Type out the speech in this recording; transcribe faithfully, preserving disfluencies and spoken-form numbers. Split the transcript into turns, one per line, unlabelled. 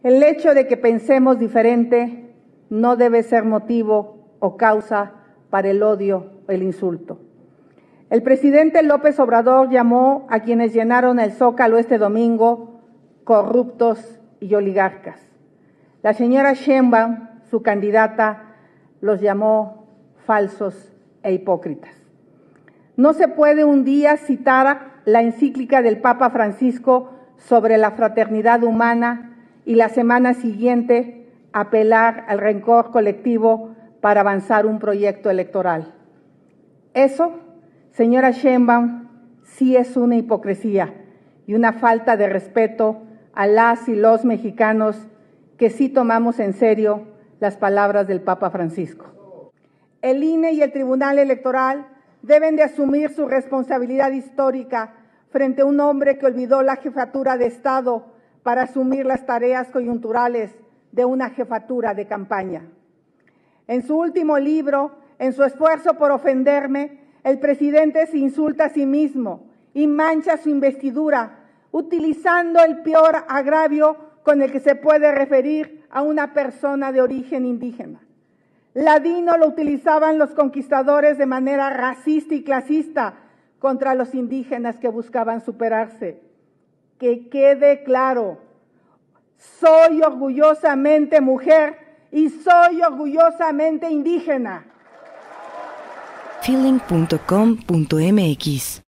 El hecho de que pensemos diferente no debe ser motivo o causa para el odio o el insulto. El presidente López Obrador llamó a quienes llenaron el Zócalo este domingo corruptos y oligarcas. La señora Sheinbaum, su candidata, los llamó falsos e hipócritas. No se puede un día citar la encíclica del Papa Francisco sobre la fraternidad humana y la semana siguiente apelar al rencor colectivo para avanzar un proyecto electoral. Eso, señora Sheinbaum, sí es una hipocresía y una falta de respeto a las y los mexicanos que sí tomamos en serio las palabras del Papa Francisco. El I N E y el Tribunal Electoral deben de asumir su responsabilidad histórica frente a un hombre que olvidó la jefatura de Estado para asumir las tareas coyunturales de una jefatura de campaña. En su último libro, en su esfuerzo por ofenderme, el presidente se insulta a sí mismo y mancha su investidura, utilizando el peor agravio con el que se puede referir a una persona de origen indígena. Ladino lo utilizaban los conquistadores de manera racista y clasista contra los indígenas que buscaban superarse. Que quede claro, soy orgullosamente mujer y soy orgullosamente indígena.
feeling punto com punto m x